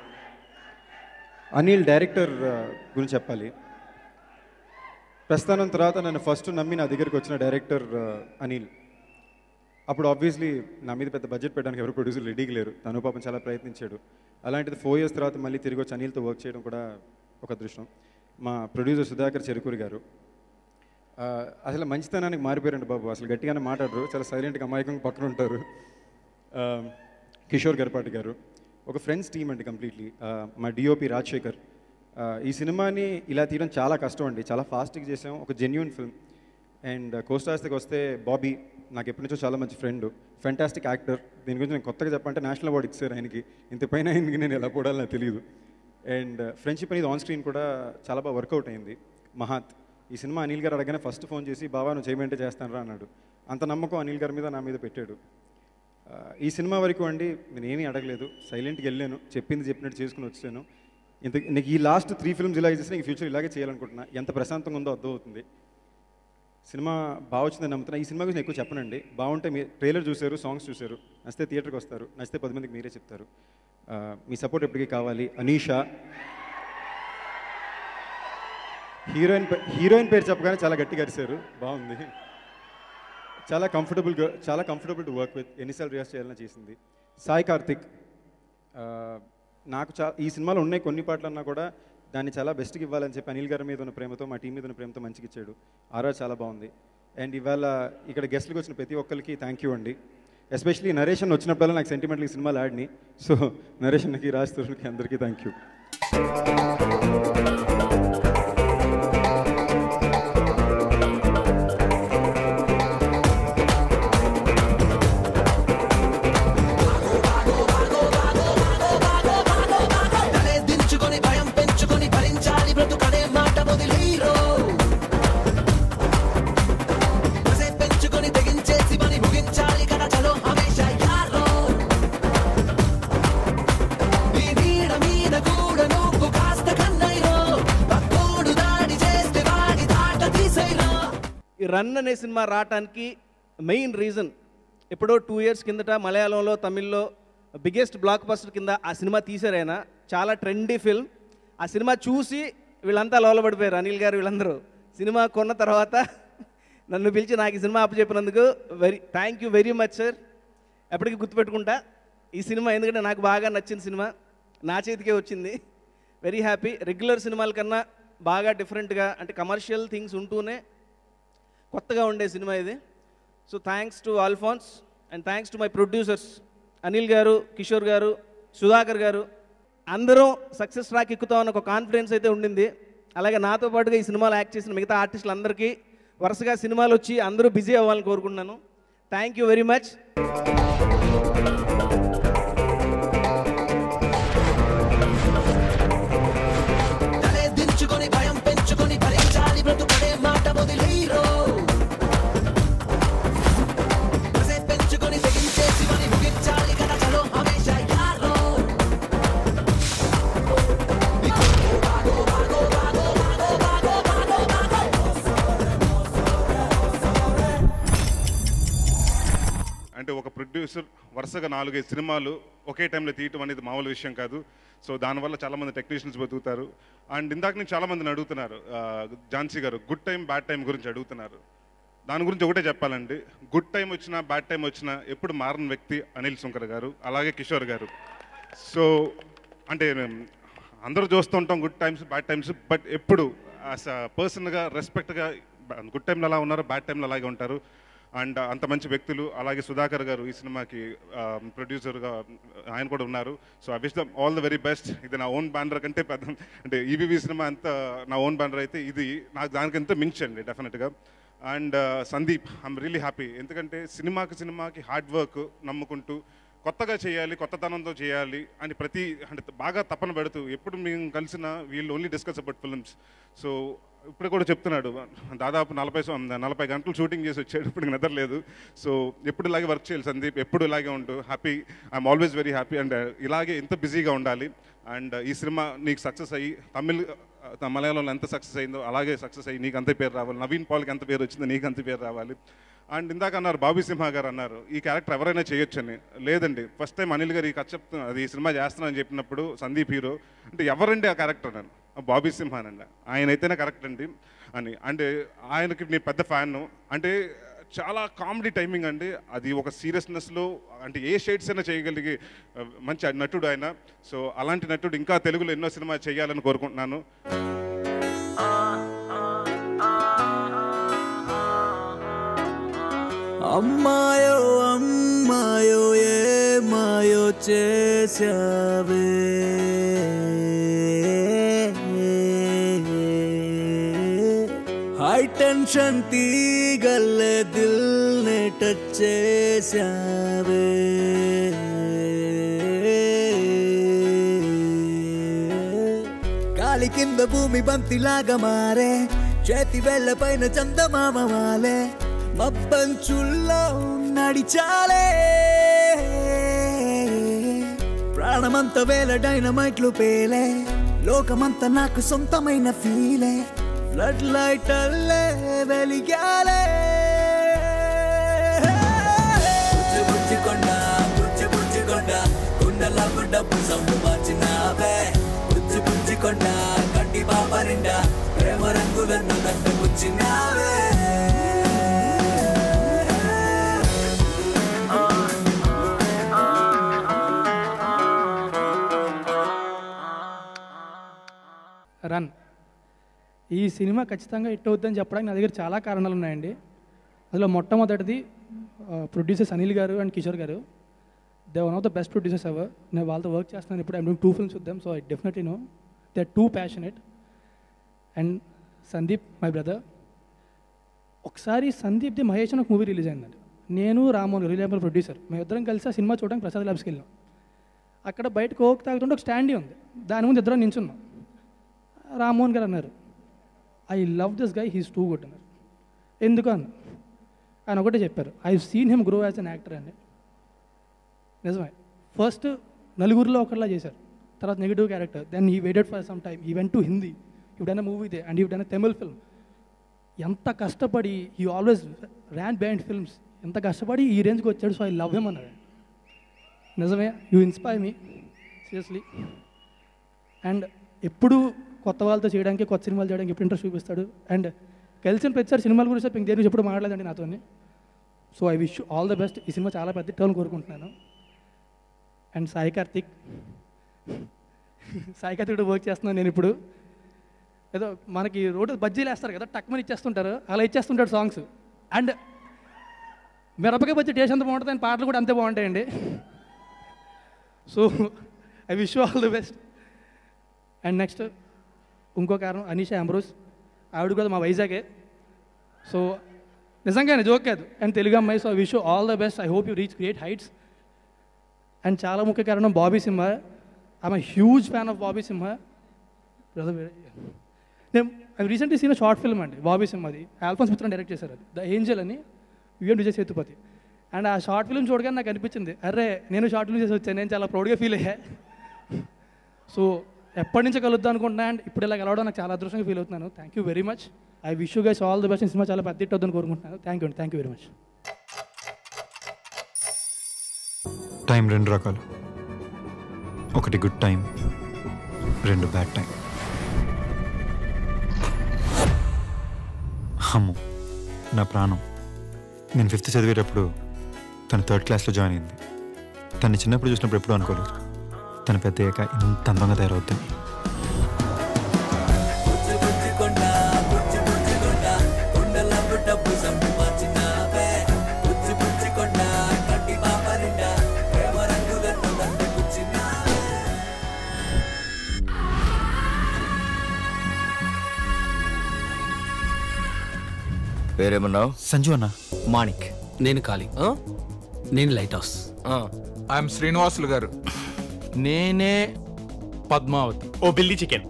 అనిల్ డైరెక్టర్ గురించి చెప్పాలి. ప్రస్థానం తర్వాత నన్ను ఫస్ట్ నమ్మి నా దగ్గరికి వచ్చిన డైరెక్టర్ అనిల్. అప్పుడు ఆబ్వియస్లీ నా మీద పెద్ద బడ్జెట్ పెట్టడానికి ఎవరు ప్రొడ్యూసర్ రెడీగా లేరు. తను పాపం చాలా ప్రయత్నించాడు. అలాంటిది ఫోర్ ఇయర్స్ తర్వాత మళ్ళీ తిరిగి వచ్చి అనిల్తో వర్క్ చేయడం కూడా ఒక అదృష్టం. మా ప్రొడ్యూసర్ సుధాకర్ చెరుకూరి గారు అసలు మంచితనానికి మారిపోయారండి బాబు. అసలు గట్టిగానే మాట్లాడరు, చాలా సైలెంట్గా అమాయకంగా పక్కన ఉంటారు. కిషోర్ గర్పాటి గారు ఒక ఫ్రెండ్స్ టీమ్ అండి కంప్లీట్లీ. మా డిఓపి రాజశేఖర్. ఈ సినిమాని ఇలా తీయడం చాలా కష్టం అండి, చాలా ఫాస్ట్గా చేసాం, ఒక జెన్యూన్ ఫిల్మ్. అండ్ కోస్టార్స్కి వస్తే బాబీ నాకు ఎప్పటి నుంచో చాలా మంచి ఫ్రెండ్, ఫెంటాస్టిక్ యాక్టర్. దీని గురించి నేను కొత్తగా చెప్పాలంటే నేషనల్ అవార్డు ఇచ్చారు ఆయనకి. ఇంతపైన ఆయనకి నేను ఎలా పోడాలో నాకు తెలియదు. అండ్ ఫ్రెండ్షిప్ అనేది ఆన్ స్క్రీన్ కూడా చాలా బాగా వర్కౌట్ అయింది. మహాత్ ఈ సినిమా అనిల్ గారు అడగానే ఫస్ట్ ఫోన్ చేసి బాబా నువ్వు చేయమంటే చేస్తాను రా అన్నాడు. అంత నమ్మకం అనిల్ గారి మీద నా మీద పెట్టాడు. ఈ సినిమా వరకు అండి నేను ఏమీ అడగలేదు, సైలెంట్గా వెళ్ళాను, చెప్పింది చెప్పినట్టు చేసుకుని వచ్చాను. ఇంత నీకు ఈ లాస్ట్ త్రీ ఫిల్మ్స్ ఇలా చేస్తే నీకు ఫ్యూచర్ ఇలాగే చేయాలనుకుంటున్నా. ఎంత ప్రశాంతంగా ఉందో అర్థమవుతుంది. సినిమా బాగా వచ్చిందని నమ్ముతున్నా. ఈ సినిమా గురించి ఎక్కువ చెప్పనండి. బాగుంటే మీ ట్రైలర్ చూశారు, సాంగ్స్ చూశారు, నచ్చితే థియేటర్కి వస్తారు, నచ్చితే పది మందికి మీరే చెప్తారు. మీ సపోర్ట్ ఎప్పటికీ కావాలి. అనీషా హీరోయిన్ హీరోయిన్ పేరు చెప్పగానే చాలా గట్టిగా అరిశారు, బాగుంది. చాలా కంఫర్టబుల్ చాలా కంఫర్టబుల్ టు వర్క్ విత్, ఎన్నిసార్లు రియాక్ట్ చేయాలని చేసింది. సాయి కార్తిక్ నాకు చా ఈ సినిమాలో ఉన్నాయి కొన్ని పాటలు అన్నా కూడా దాన్ని చాలా బెస్ట్గా ఇవ్వాలని చెప్పి అనిల్ గారి మీద ఉన్న ప్రేమతో, మా టీం మీద ఉన్న ప్రేమతో మంచిగా ఇచ్చాడు. ఆరా చాలా బాగుంది. అండ్ ఇవాళ ఇక్కడ గెస్ట్లకు వచ్చిన ప్రతి ఒక్కరికి థ్యాంక్ యూ అండి. ఎస్పెషలీ నరేషన్ వచ్చినప్పుడల్లా నాకు సెంటిమెంటల్ సినిమాలు ఆడిని. సో నరేషన్కి, రాజ్ తరుణ్కి అందరికీ థ్యాంక్ యూ. రన్ అనే సినిమా రావటానికి మెయిన్ రీజన్ ఎప్పుడో టూ ఇయర్స్ కిందట మలయాళంలో, తమిళ్లో బిగ్గెస్ట్ బ్లాక్ బస్టర్ కింద ఆ సినిమా తీశారైనా. చాలా ట్రెండీ ఫిల్మ్. ఆ సినిమా చూసి వీళ్ళంతా లోలబడిపోయారు, అనిల్ గారు వీళ్ళందరూ. సినిమా కొన్న తర్వాత నన్ను పిలిచి నాకు ఈ సినిమా అప్పచెప్పినందుకు very thank you very much sir. ఎప్పటికీ గుర్తుపెట్టుకుంటా ఈ సినిమా, ఎందుకంటే నాకు బాగా నచ్చిన సినిమా, నా చేతికే వచ్చింది. Very happy. రెగ్యులర్ సినిమాల కన్నా బాగా డిఫరెంట్గా, అంటే కమర్షియల్ థింగ్స్ ఉంటూనే కొత్తగా ఉండే సినిమా ఇది. So thanks to Alphonse and thanks to my producers Anil గారు, కిషోర్ గారు, సుధాకర్ గారు. అందరం సక్సెస్ ట్రాక్ ఎక్కుతామన్న ఒక కాన్ఫిడెన్స్ అయితే ఉండింది. అలాగే నాతో పాటుగా ఈ సినిమాలో యాక్ట్ చేసిన మిగతా ఆర్టిస్టులందరికీ వరుసగా సినిమాలు వచ్చి అందరూ బిజీ అవ్వాలని కోరుకుంటున్నాను. Thank you very much. అంటే ఒక ప్రొడ్యూసర్ వరుసగా నాలుగైదు సినిమాలు ఒకే టైంలో తీయటం అనేది మామూలు విషయం కాదు. సో దానివల్ల చాలామంది టెక్నీషియన్స్ బతుకుతారు. అండ్ ఇందాక నుంచి చాలామందిని అడుగుతున్నారు, ఝాన్సీ గారు గుడ్ టైం బ్యాడ్ టైం గురించి అడుగుతున్నారు. దాని గురించి ఒకటే చెప్పాలండి, గుడ్ టైం వచ్చినా బ్యాడ్ టైం వచ్చినా ఎప్పుడు మారని వ్యక్తి అనిల్ సుంకర్ గారు, అలాగే కిషోర్ గారు. సో అంటే అందరూ చూస్తుంటాం good times bad times, but ఎప్పుడు యాజ్ అ పర్సన్గా రెస్పెక్ట్గా గుడ్ టైంలో అలా ఉన్నారు, బ్యాడ్ టైంలో అలాగే ఉంటారు. అండ్ అంత మంచి వ్యక్తులు. అలాగే సుధాకర్ గారు ఈ సినిమాకి ప్రొడ్యూసర్గా ఆయన కూడా ఉన్నారు. So I wish them all the very best. ఇది నా ఓన్ బ్యానర్ కంటే పెద్ద, అంటే ఈవీవీ సినిమా అంతా నా ఓన్ బ్యానర్ అయితే ఇది నాకు దానికంతా మించండి డెఫినెట్గా. And Sandeep, I'm really happy. ఎందుకంటే సినిమాకి సినిమాకి హార్డ్ వర్క్ నమ్ముకుంటూ కొత్తగా చేయాలి, కొత్తతనంతో చేయాలి అని ప్రతి అంటే బాగా తపన పెడుతూ ఎప్పుడు మేము కలిసిన వీళ్ళు only discuss about films. So ఇప్పుడు కూడా చెప్తున్నాడు, దాదాపు నలభై నలభై గంటలు షూటింగ్ చేసి వచ్చాడు, ఇప్పుడు నిద్రలేదు. సో ఎప్పుడు ఇలాగే వర్క్ చేయాలి సందీప్, ఎప్పుడు ఇలాగే ఉండు. Happy, I'm always very happy. And ఇలాగే ఇంత బిజీగా ఉండాలి. అండ్ ఈ సినిమా నీకు సక్సెస్ అయ్యి తమిళ్ మలయాళంలో ఎంత సక్సెస్ అయిందో అలాగే సక్సెస్ అయ్యి నీకు అంతే పేరు రావాలి. నవీన్ పాల్కి ఎంత పేరు వచ్చిందో నీకు అంత పేరు రావాలి. అండ్ ఇందాక అన్నారు బాబీ సింహ గారు అన్నారు ఈ క్యారెక్టర్ ఎవరైనా చేయొచ్చని. లేదండి, ఫస్ట్ టైం అనిల్ గారు ఈ కథ చెప్తున్నా అది ఈ సినిమా చేస్తున్నానని చెప్పినప్పుడు సందీప్ హీరో అంటే ఎవరండి ఆ క్యారెక్టర్ నన్ను, బాబీ సింహానండి, ఆయన అయితేనే కరెక్ట్ అండి అని. అంటే ఆయనకి నేను పెద్ద ఫ్యాన్. అంటే చాలా కామెడీ టైమింగ్ అండి, అది ఒక సీరియస్నెస్లో అంటే ఏ షేడ్స్ అయినా చేయగలిగే మంచి నటుడు ఆయన. సో అలాంటి నటుడు ఇంకా తెలుగులో ఎన్నో సినిమా చేయాలని కోరుకుంటున్నాను. అమ్మాయో అమ్మాయో ఏ మాయో చేసావే, హై టెన్షన్ తీగల్లే దిల్ నే టచ్ చేసావే, గాలి కింద భూమి బంతిలాగా మారే, చేతి వేళ్ళ పైన చందమామ వాలే, మబ్బంచుల్లో నడిచాలే, ప్రాణమంతా వేల డైనమైట్లు పేలే, లోకమంతా నాకు సొంతమైన ఫీలే, ఫ్లడ్ లైట్ అల్లే వెలిగాలే. బుజ్జి బుజ్జి కొండ బుజ్జి బుజ్జి కొండ కుండల డబ్బు సౌండ్ మార్చినావే, బుజ్జి బుజ్జి కొండ కంటి పాప నిండా ప్రేమ రంగులను కట్టు బుచ్చినావే. రన్ ఈ సినిమా ఖచ్చితంగా హిట్ అవుతుందని చెప్పడానికి నా దగ్గర చాలా కారణాలు ఉన్నాయండి. అందులో మొట్టమొదటిది ప్రొడ్యూసర్స్ అనిల్ గారు అండ్ కిషోర్ గారు. They one of the best producers ever. నేను వాళ్ళతో వర్క్ చేస్తున్నాను ఇప్పుడు. I'm doing two films with them, so I definitely know they are too passionate. And Sandeep my brother. ఒకసారి సందీప్ది మహేష్ అని ఒక మూవీ రిలీజ్ అయిందండి. నేను రామోహన్ రిలయబుల్ ప్రొడ్యూసర్ మేమిద్దరం కలిసి ఆ సినిమా చూడడానికి ప్రసాద్ ల్యాబ్స్కి వెళ్ళాం. అక్కడ బయట కోక్ తాగుతుంటే ఒక స్టాండీ ఉంది, దాని ముందు ఇద్దరం నించున్నాం. రామ్మోహన్ గారు అన్నారు I love this guy, he's too good అన్నారు. ఎందుకు అన్న ఆయన ఒకటే చెప్పారు, I seen him grow as an actor అండి. నిజమే, ఫస్ట్ నలుగురిలో ఒకరిలా చేశారు, తర్వాత negative character, then he waited for some time, he went to Hindi, he done a movie there and he done a Tamil film. ఎంత కష్టపడి he always ran behind films, ఎంత కష్టపడి ఈ రేంజ్కి వచ్చాడు. సో ఐ లవ్ హిమ్ అన్నాడు. నిజమే, you inspire me seriously. And ఎప్పుడు కొత్త వాళ్ళతో చేయడానికి, కొత్త సినిమాలు చేయడానికి ఎప్పుడు ఇంట్రెస్ట్ చూపిస్తాడు. అండ్ కలిసిన ప్రతిసారి సినిమాల గురించి ఇంక దేని గురించి ఎప్పుడు మాట్లాడలేదండి నాతో. So I wish all the best. ఈ సినిమా చాలా పెద్ద టర్న్ కోరుకుంటున్నాను. అండ్ సాయి కార్తిక్, సాయి కార్తిక్ వర్క్ చేస్తున్నాను నేను ఇప్పుడు. ఏదో మనకి రోడ్డు బజ్జీలు వేస్తారు కదా, టక్మని ఇచ్చేస్తుంటారు, అలా ఇచ్చేస్తుంటాడు సాంగ్స్. అండ్ మిరపకాయ బజ్జీ టేస్ట్ ఎంత బాగుంటుంది, అండ్ పాటలు కూడా అంతే బాగుంటాయండి. So I wish all the best. And next ఇంకో కారణం అనీషా అంబ్రోస్, ఆవిడ కూడా మా వైజాగే. సో నిజంగానే జోక్ కాదు, అండ్ తెలుగు అమ్మాయి. So wish all the best, I hope you reach great heights. And చాలా ముఖ్య కారణం Bobby Simha. I'm huge fan of Bobby Simha. నేను రీసెంట్లీ సీన్ షార్ట్ ఫిల్మ్ అండి బాబీ సింహది, ఆల్ఫోన్స్ మిత్రన్ డైరెక్ట్ చేశారు, అది ద ఏంజల్ అని, యుఎన్ విజయ్ సేతుపతి. అండ్ ఆ షార్ట్ ఫిల్మ్ చూడగానే నాకు అనిపించింది, అరే నేను షార్ట్ ఫిల్మ్ చేసి వచ్చాను, నేను చాలా ప్రౌడ్గా ఫీల్ అయ్యా. సో ఎప్పటి నుంచి కలుద్దాం అనుకుంటున్నా, అండ్ ఇప్పుడు ఇలా కలవడం నాకు చాలా అదృష్టంగా ఫీల్ అవుతున్నాను. Thank you very much. I wish you guys all the best. Cinema చాలా పెద్ద హిట్ అవుతుందని కోరుకుంటున్నాను. థ్యాంక్ యూ అండి, thank you very much. Time రెండు రకాలు, ఒకటి గుడ్ టైం, రెండు బ్యాడ్ టైం. అమ్ము నా ప్రాణం. నేను ఫిఫ్త్ చదివేటప్పుడు తను థర్డ్ క్లాస్లో జాయిన్ అయింది. తను చిన్నప్పుడు చూసినప్పుడు ఎప్పుడూ అనుకోలేదు తను పెద్ద అయ్యాక ఇంత అందంగా తయారవుతుంది. పేరేమన్నావు? సంజు అన్న. మాణిక్. నేను కాళీ. నేను లైట్ హౌస్. ఐఎమ్ శ్రీనివాసులు గారు. నేనే పద్మావతి. ఓ బిల్లీ చికెన్.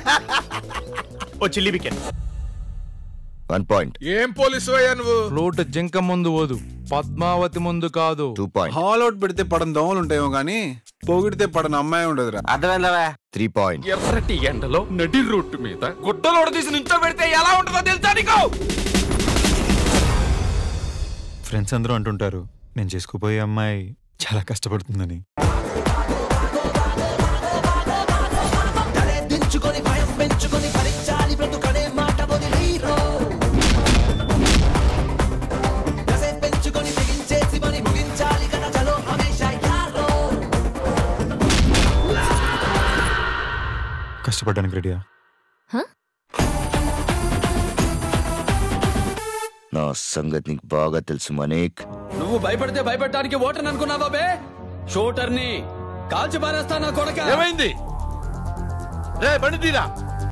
ఓ చిల్లీ చికెన్. One point. ఏం పోలీసు అయ్యా నువ్వు? ఫ్లూట్ జింక ముందు ఓదు, పద్మావతి ముందు కాదు. Two point. హాల్ అవుట్ పెడితే పడని దోమలు ఉంటాయేమో కానీ పొగిడితే పడని అమ్మాయి ఉండదురా. అర్థమైందా? Three point. ఎర్రటి ఎండలో నడి రూట్ మీద గుడ్డలోడ తీసి నుంచో పెడితే ఎలా ఉంటుందో తెలుసా నీకు? ఫ్రెండ్స్ అందరూ అంటుంటారు నేను చేసుకుపోయే అమ్మాయి చాలా కష్టపడుతుందని. కష్టపడడానికి రెడీయా? నా సంగతి నీకు బాగా తెలుసు మనీక్. నువ్వు భయపడితే భయపెట్టడానికి ఓటర్ అనుకున్నావా బే? షూటర్ని కాల్చి పారేస్తా నా కొడక. ఏమైంది రే? బండి తీరా.